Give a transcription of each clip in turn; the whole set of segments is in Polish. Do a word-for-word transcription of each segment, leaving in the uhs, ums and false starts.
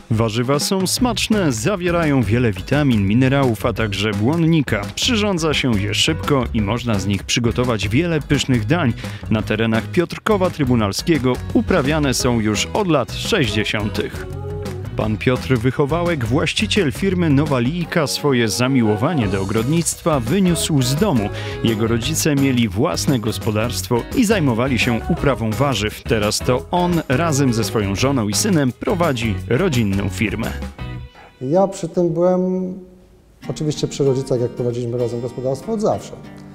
Warzywa są smaczne, zawierają wiele witamin, minerałów, a także błonnika. Przyrządza się je szybko i można z nich przygotować wiele pysznych dań. Na terenach Piotrkowa Trybunalskiego uprawiane są już od lat sześćdziesiątych. Pan Piotr Wychowałek, właściciel firmy Nowalijka, swoje zamiłowanie do ogrodnictwa wyniósł z domu. Jego rodzice mieli własne gospodarstwo i zajmowali się uprawą warzyw. Teraz to on razem ze swoją żoną i synem prowadzi rodzinną firmę. Ja przy tym byłem oczywiście przy rodzicach, jak prowadziliśmy razem gospodarstwo, od zawsze.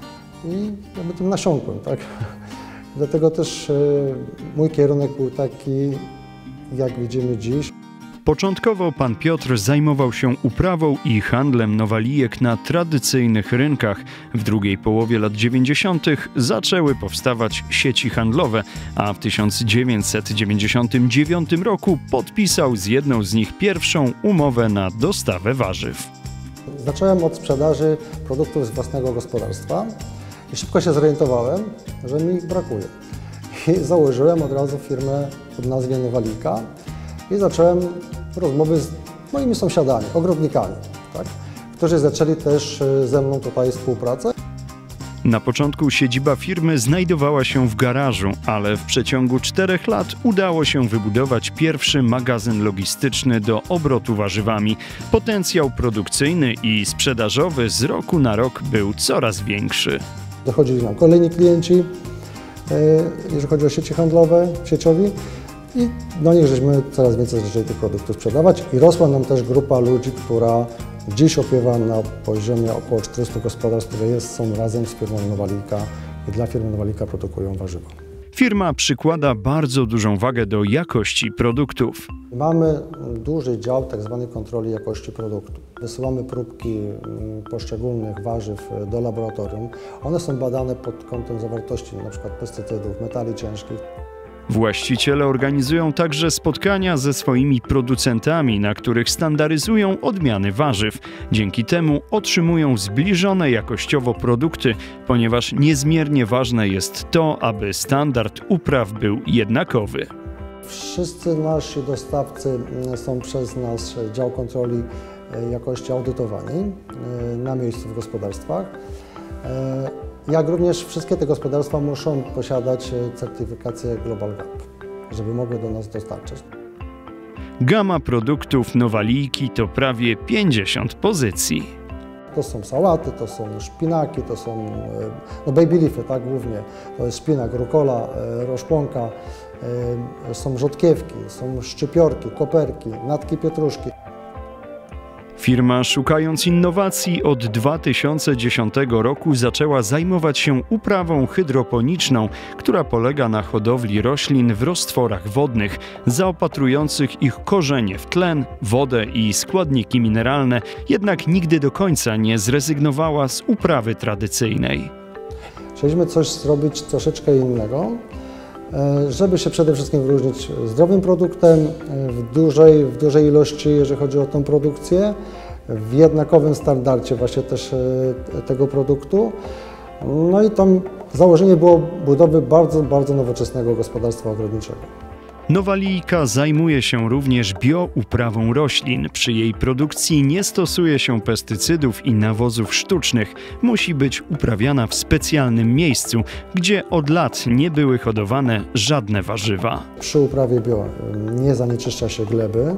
I jakby tym nasiąkłem, tak? Dlatego też mój kierunek był taki, jak widzimy dziś. Początkowo pan Piotr zajmował się uprawą i handlem nowalijek na tradycyjnych rynkach. W drugiej połowie lat dziewięćdziesiątych zaczęły powstawać sieci handlowe, a w tysiąc dziewięćset dziewięćdziesiątym dziewiątym roku podpisał z jedną z nich pierwszą umowę na dostawę warzyw. Zacząłem od sprzedaży produktów z własnego gospodarstwa i szybko się zorientowałem, że mi ich brakuje. I założyłem od razu firmę pod nazwie Nowalijka i zacząłem rozmowy z moimi sąsiadami, ogrodnikami, tak, którzy zaczęli też ze mną tutaj współpracę. Na początku siedziba firmy znajdowała się w garażu, ale w przeciągu czterech lat udało się wybudować pierwszy magazyn logistyczny do obrotu warzywami. Potencjał produkcyjny i sprzedażowy z roku na rok był coraz większy. Dochodzili nam kolejni klienci, jeżeli chodzi o sieci handlowe, sieciowi. I do nich żeśmy coraz więcej zaczęli tych produktów sprzedawać i rosła nam też grupa ludzi, która dziś opiewa na poziomie około czterystu gospodarstw, które jest, są razem z firmą Nowalijka i dla firmy Nowalijka produkują warzywa. Firma przykłada bardzo dużą wagę do jakości produktów. Mamy duży dział tzw. kontroli jakości produktu. Wysyłamy próbki poszczególnych warzyw do laboratorium. One są badane pod kątem zawartości np. pestycydów, metali ciężkich. Właściciele organizują także spotkania ze swoimi producentami, na których standaryzują odmiany warzyw. Dzięki temu otrzymują zbliżone jakościowo produkty, ponieważ niezmiernie ważne jest to, aby standard upraw był jednakowy. Wszyscy nasi dostawcy są przez nasz dział kontroli jakości audytowani na miejscu w gospodarstwach. Jak również wszystkie te gospodarstwa muszą posiadać certyfikację Global Gap, żeby mogły do nas dostarczyć. Gama produktów Nowalijki to prawie pięćdziesiąt pozycji. To są sałaty, to są szpinaki, to są no baby leafy, tak głównie. To jest szpinak, rukola, roszponka, są rzodkiewki, są szczypiorki, koperki, natki pietruszki. Firma, szukając innowacji, od dwa tysiące dziesiątego roku zaczęła zajmować się uprawą hydroponiczną, która polega na hodowli roślin w roztworach wodnych, zaopatrujących ich korzenie w tlen, wodę i składniki mineralne, jednak nigdy do końca nie zrezygnowała z uprawy tradycyjnej. Chcieliśmy coś zrobić troszeczkę innego, żeby się przede wszystkim wyróżnić zdrowym produktem, w dużej, w dużej ilości, jeżeli chodzi o tą produkcję, w jednakowym standardzie właśnie też tego produktu. No i tam założenie było budowy bardzo, bardzo nowoczesnego gospodarstwa ogrodniczego. Nowalijka zajmuje się również biouprawą roślin. Przy jej produkcji nie stosuje się pestycydów i nawozów sztucznych. Musi być uprawiana w specjalnym miejscu, gdzie od lat nie były hodowane żadne warzywa. Przy uprawie bio nie zanieczyszcza się gleby,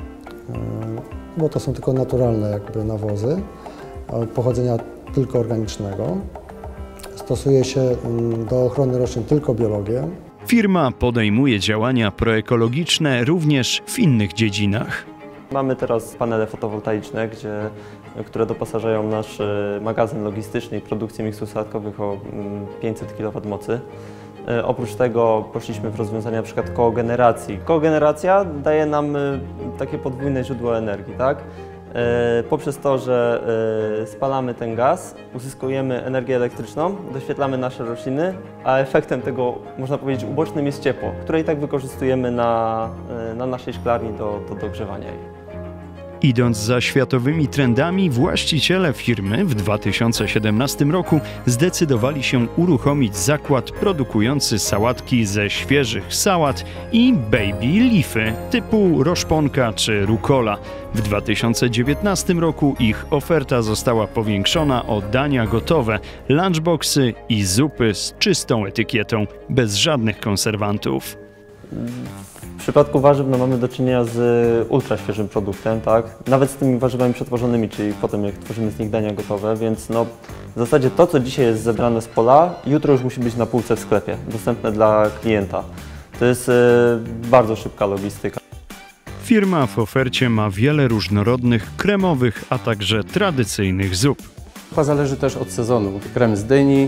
bo to są tylko naturalne jakby nawozy, pochodzenia tylko organicznego. Stosuje się do ochrony roślin tylko biologię. Firma podejmuje działania proekologiczne również w innych dziedzinach. Mamy teraz panele fotowoltaiczne, gdzie, które doposażają nasz magazyn logistyczny i produkcję miksów salatkowych o pięćset kilowatów mocy. Oprócz tego poszliśmy w rozwiązania np. kogeneracji. Kogeneracja daje nam takie podwójne źródło energii, tak? Poprzez to, że spalamy ten gaz, uzyskujemy energię elektryczną, doświetlamy nasze rośliny, a efektem tego, można powiedzieć, ubocznym jest ciepło, które i tak wykorzystujemy na, na naszej szklarni do, do dogrzewania jej. Idąc za światowymi trendami, właściciele firmy w dwa tysiące siedemnastym roku zdecydowali się uruchomić zakład produkujący sałatki ze świeżych sałat i baby leafy typu roszponka czy rukola. W dwa tysiące dziewiętnastym roku ich oferta została powiększona o dania gotowe, lunchboxy i zupy z czystą etykietą, bez żadnych konserwantów. W przypadku warzyw no, mamy do czynienia z ultra świeżym produktem, tak? Nawet z tymi warzywami przetworzonymi, czyli potem jak tworzymy z nich dania gotowe, więc no, w zasadzie to, co dzisiaj jest zebrane z pola, jutro już musi być na półce w sklepie, dostępne dla klienta. To jest y, bardzo szybka logistyka. Firma w ofercie ma wiele różnorodnych, kremowych, a także tradycyjnych zup. Zupa zależy też od sezonu. Krem z dyni,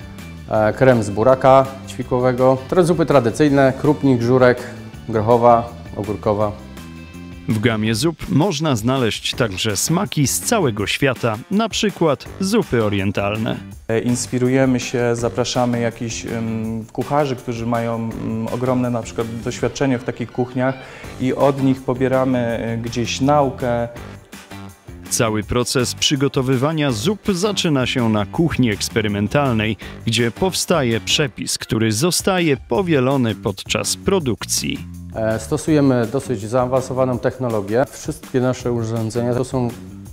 krem z buraka ćwikłowego, zupy tradycyjne, krupnik, żurek, grochowa, ogórkowa. W gamie zup można znaleźć także smaki z całego świata, na przykład zupy orientalne. Inspirujemy się, zapraszamy jakichś um, kucharzy, którzy mają um, ogromne na przykład doświadczenie w takich kuchniach i od nich pobieramy gdzieś naukę. Cały proces przygotowywania zup zaczyna się na kuchni eksperymentalnej, gdzie powstaje przepis, który zostaje powielony podczas produkcji. Stosujemy dosyć zaawansowaną technologię. Wszystkie nasze urządzenia to są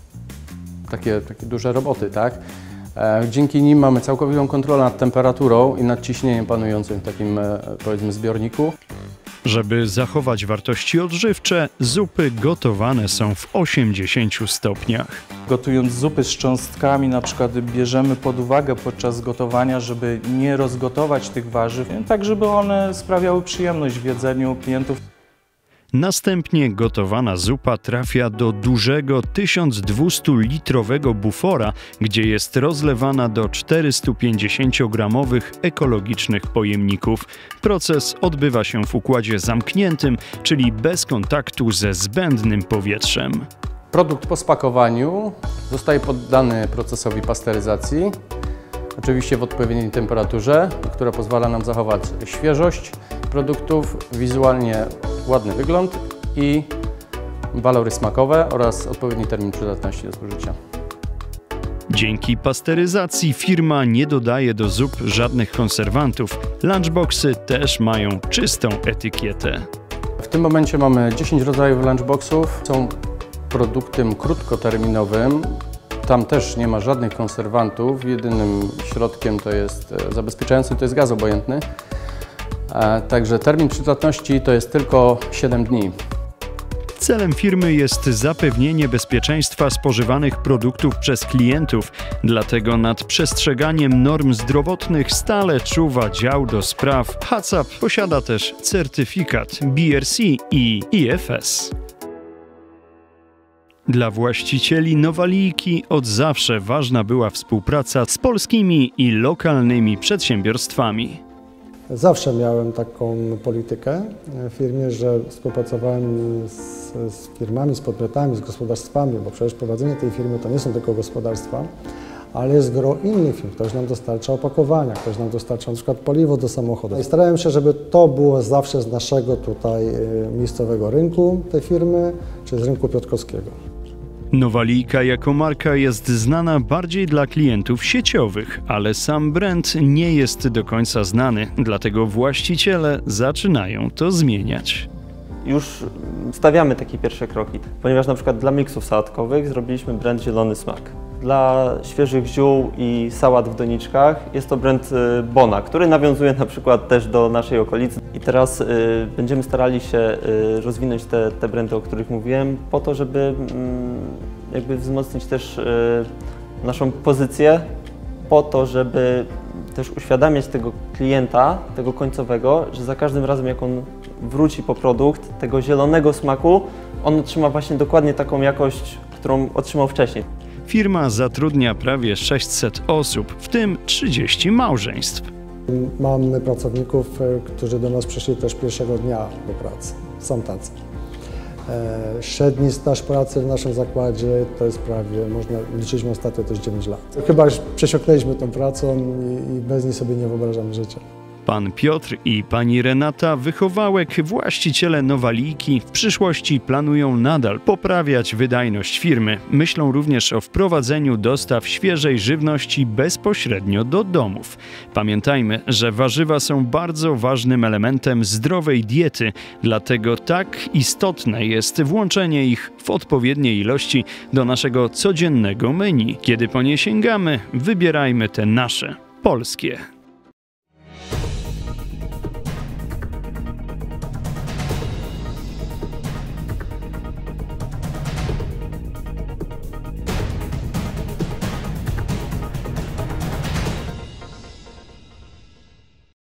takie, takie duże roboty, tak? Dzięki nim mamy całkowitą kontrolę nad temperaturą i nad ciśnieniem panującym w takim, powiedzmy, zbiorniku. Żeby zachować wartości odżywcze, zupy gotowane są w osiemdziesięciu stopniach. Gotując zupy z cząstkami, na przykład bierzemy pod uwagę podczas gotowania, żeby nie rozgotować tych warzyw, tak żeby one sprawiały przyjemność w jedzeniu klientów. Następnie gotowana zupa trafia do dużego tysiąc dwustu litrowego bufora, gdzie jest rozlewana do czterystupięćdziesięciogramowych ekologicznych pojemników. Proces odbywa się w układzie zamkniętym, czyli bez kontaktu ze zbędnym powietrzem. Produkt po spakowaniu zostaje poddany procesowi pasteryzacji, oczywiście w odpowiedniej temperaturze, która pozwala nam zachować świeżość produktów, wizualnie ładny wygląd i walory smakowe oraz odpowiedni termin przydatności do spożycia. Dzięki pasteryzacji firma nie dodaje do zup żadnych konserwantów. Lunchboxy też mają czystą etykietę. W tym momencie mamy dziesięć rodzajów lunchboxów. Są produktem krótkoterminowym. Tam też nie ma żadnych konserwantów. Jedynym środkiem to jest zabezpieczający, to jest gaz obojętny. Także termin przydatności to jest tylko siedem dni. Celem firmy jest zapewnienie bezpieczeństwa spożywanych produktów przez klientów, dlatego nad przestrzeganiem norm zdrowotnych stale czuwa dział do spraw. H A C C P posiada też certyfikat B R C i I F S. Dla właścicieli Nowalijki od zawsze ważna była współpraca z polskimi i lokalnymi przedsiębiorstwami. Zawsze miałem taką politykę w firmie, że współpracowałem z, z firmami, z podmiotami, z gospodarstwami, bo przecież prowadzenie tej firmy to nie są tylko gospodarstwa, ale jest gro innych firm. Ktoś nam dostarcza opakowania, ktoś nam dostarcza na przykład paliwo do samochodu. I starałem się, żeby to było zawsze z naszego tutaj miejscowego rynku tej firmy, czy z rynku piotrkowskiego. Nowalijka jako marka jest znana bardziej dla klientów sieciowych, ale sam brand nie jest do końca znany, dlatego właściciele zaczynają to zmieniać. Już stawiamy takie pierwsze kroki, ponieważ na przykład dla miksów sałatkowych zrobiliśmy brand Zielony Smak. Dla świeżych ziół i sałat w doniczkach jest to brand Bona, który nawiązuje na przykład też do naszej okolicy. I teraz y, będziemy starali się y, rozwinąć te, te brandy, o których mówiłem, po to, żeby y, jakby wzmocnić też y, naszą pozycję, po to, żeby też uświadamiać tego klienta, tego końcowego, że za każdym razem jak on wróci po produkt tego zielonego smaku, on otrzyma właśnie dokładnie taką jakość, którą otrzymał wcześniej. Firma zatrudnia prawie sześćset osób, w tym trzydzieści małżeństw. Mamy pracowników, którzy do nas przyszli też pierwszego dnia do pracy. Są tacy. Średni staż pracy w naszym zakładzie to jest prawie, można liczyć ostatnio, to jest dziewięć lat. Chyba już przesiąknęliśmy tą pracą i bez niej sobie nie wyobrażamy życia. Pan Piotr i pani Renata Wychowałek, właściciele Nowalijki, w przyszłości planują nadal poprawiać wydajność firmy. Myślą również o wprowadzeniu dostaw świeżej żywności bezpośrednio do domów. Pamiętajmy, że warzywa są bardzo ważnym elementem zdrowej diety, dlatego tak istotne jest włączenie ich w odpowiedniej ilości do naszego codziennego menu. Kiedy po nie sięgamy, wybierajmy te nasze, polskie.